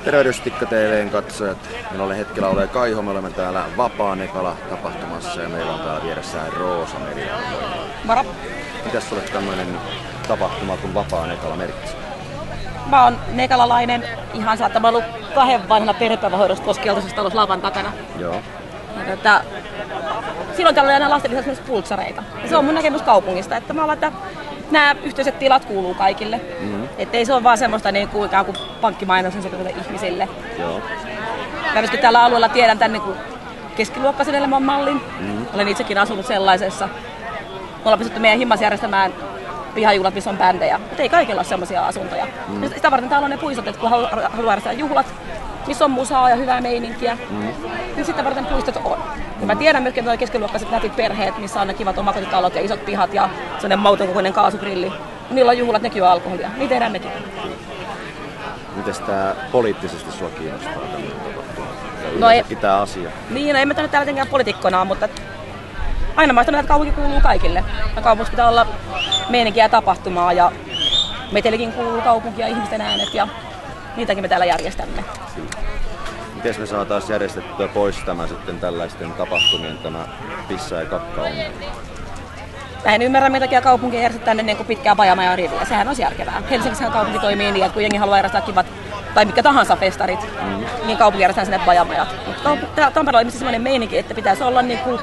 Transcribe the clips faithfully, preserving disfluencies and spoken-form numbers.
Tervehdys Tikka T V:n katsojat. Minä olen hetkellä ole Kaiho. Me olemme täällä Vapaa Nekala -tapahtumassa ja meillä on täällä vieressään Roosa Meri. Moro. Mitäs sulle tämmöinen tapahtuma kuin Vapaa Nekala merkitsee? Mä oon nekalalainen, ihan saattaa mä ollut kahden vanhana perhepäivähoidossa tuossa keltaisessa talossa lavan takana. Joo. Ja tätä, silloin täällä oli aina lasten lisäksi myös pultsareita. Ja se on mun näkemys kaupungista, että mä olen, että nämä yhteiset tilat kuuluu kaikille. Mm-hmm. Että ei se ole vaan semmoista niin kuin, ikään kuin pankkimainos ihmisille. Joo. Mä myöskin tällä alueella tiedän tämän niin kuin keskiluokkaisen elämän mallin. Mm-hmm. Olen itsekin asunut sellaisessa. Me ollaan pystytty meidän himmas järjestämään pihajuhlat, missä on bändejä. Mutta ei kaikilla ole semmoisia asuntoja. Mm. Sitä varten täällä on ne puistot, että kun haluaa järjestää juhlat, missä on musaa ja hyvää meininkiä, mm. niin sitä varten puistot on. Mm. Ja mä tiedän myöskin, että nuo keskiluokkaiset nätit perheet, missä on ne kivat omakotitalot ja isot pihat ja sellainen mautonkokoinen kaasugrilli. Niillä on juhlat, nekin on alkoholia. Niin tehdään mekin. Mites tää poliittisesti sua kiinnostaa tämmöinen tapahtuma? No ei, tää asia. Niin, no en mä tänne täällä tietenkään poliitikkona, mutta aina mä sanon, että kaupunki kuuluu kaikille. Ja kaupungissa pitää olla meininkiä ja tapahtumaa ja metelikin kuuluu kaupunki ja ihmisten äänet ja niitäkin me täällä järjestämme. Miten me saataisiin järjestettyä pois tämä sitten tällaisten tapahtumien tämä pissa- ja kakka-ongelma? Mä en ymmärrä, minkä takia kaupunki järjestetään ennen kuin pitkää pajamajan riviä. Sehän on järkevää. Helsingissähän kaupunki toimii niin, että kun jengi haluaa järjestää kivat tai mitkä tahansa festarit, mm. niin kaupunki järjestää sinne pajamajat. Mutta kaup- Tampereella on sellainen meininki, että pitäisi olla niinku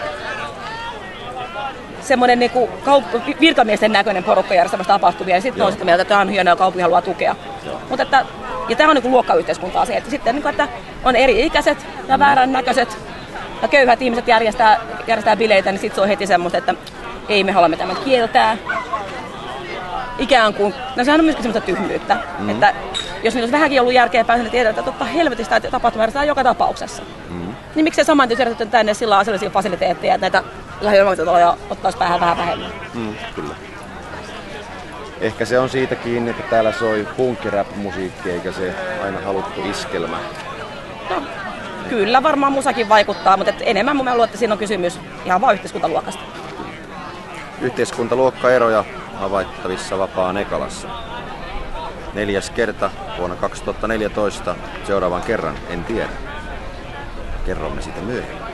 semmoinen niinku kaup- virkamiesten näköinen porukka järjestämässä tapahtumia, ja sitten on sitä mieltä, että tämä on hienoa ja kaupunki haluaa tukea. Mut että, ja tämä on niinku luokkayhteiskuntaa se, että sitten niinku, että on eri ikäiset ja väärän näköiset ja köyhät ihmiset järjestää, järjestää bileitä, niin sitten se on heti semmoista, että ei me haluamme tämän kieltää. Ikään kuin, no sehän on myöskin semmoista tyhmyyttä, mm. että jos niillä olisi vähänkin ollut järkeä päästä, niin tiedetään, että totta helvetistä, että tapahtuma järjestetään joka tapauksessa. Mm. Niin miksei saman tien järjestetään tänne sillä asiallisia fasiliteetteja, että näitä lähiömaksetaloja ottaisi päähän vähän vähemmän. Mm, kyllä. Ehkä se on siitä kiinni, että täällä soi punkki-rap-musiikki eikä se aina haluttu iskelmä. No, kyllä varmaan musakin vaikuttaa, mutta enemmän mun mielestä, että siinä on kysymys ihan vaan yhteiskuntaluokasta. Yhteiskuntaluokkaeroja havaittavissa Vapaa Nekalassa. Neljäs kerta vuonna kaksituhattaneljätoista. Seuraavan kerran en tiedä. Kerromme siitä myöhemmin.